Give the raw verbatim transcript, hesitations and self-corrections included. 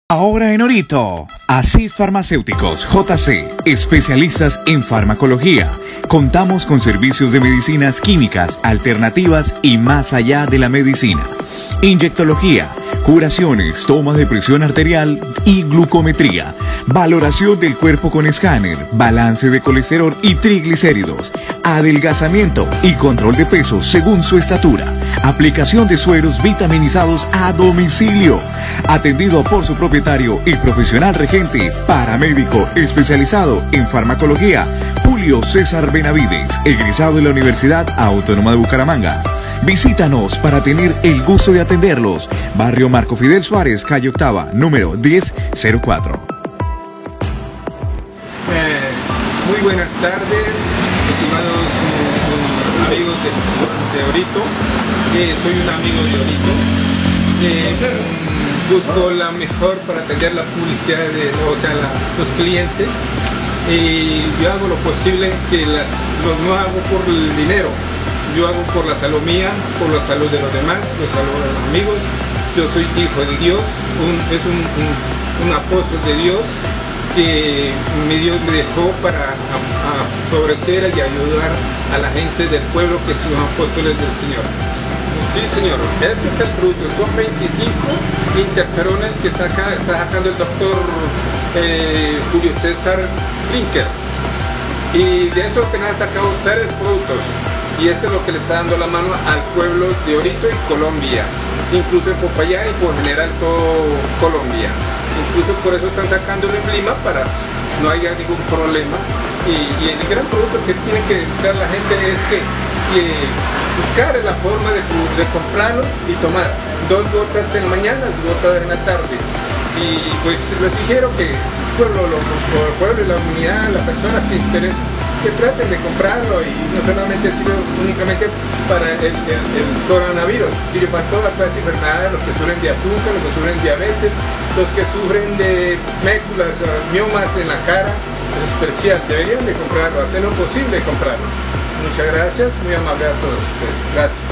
Ahora en Orito, Asís Farmacéuticos J C, especialistas en farmacología. Contamos con servicios de medicinas químicas, alternativas y más allá de la medicina. Inyectología, curaciones, toma de presión arterial y glucometría, valoración del cuerpo con escáner, balance de colesterol y triglicéridos, adelgazamiento y control de peso según su estatura, aplicación de sueros vitaminizados a domicilio, atendido por su propietario y profesional regente, paramédico especializado en farmacología, Julio César Benavides, egresado de la Universidad Autónoma de Bucaramanga. Visítanos para tener el gusto de atenderlos. Barrio Marco Fidel Suárez, calle Octava, número diez cero cuatro. Eh, muy buenas tardes, estimados eh, amigos de, de Orito. Eh, soy un amigo de Orito. Eh, busco la mejor para atender la publicidad de o sea, la, los clientes. Y yo hago lo posible que las, lo, no hago por el dinero. Yo hago por la salud mía, por la salud de los demás, la salud de los amigos. Yo soy hijo de Dios, un, es un, un, un apóstol de Dios que mi Dios me dejó para a, a favorecer y ayudar a la gente del pueblo que son apóstoles del Señor. Sí, señor, este es el producto. Son veinticinco interferones que saca, está sacando el doctor eh, Julio César Brinker. Y de eso que han sacado tres productos. Y esto es lo que le está dando la mano al pueblo de Orito y Colombia, incluso en Popayán y por general todo Colombia. Incluso por eso están sacando el emblema para no haya ningún problema. Y, y el gran producto que tiene que buscar la gente es que, que buscar la forma de, de comprarlo y tomar dos gotas en la mañana, dos gotas en la tarde. Y pues les sugiero que el pueblo, lo, el pueblo y la unidad, las personas que interesen, que traten de comprarlo, y no solamente sirve únicamente para el, el, el coronavirus, sirve para toda clase de enfermedades, los que sufren de azúcar, los que sufren de diabetes, los que sufren de méculas, miomas en la cara, es especial, deberían de comprarlo, hacer lo posible comprarlo. Muchas gracias, muy amable a todos ustedes, gracias.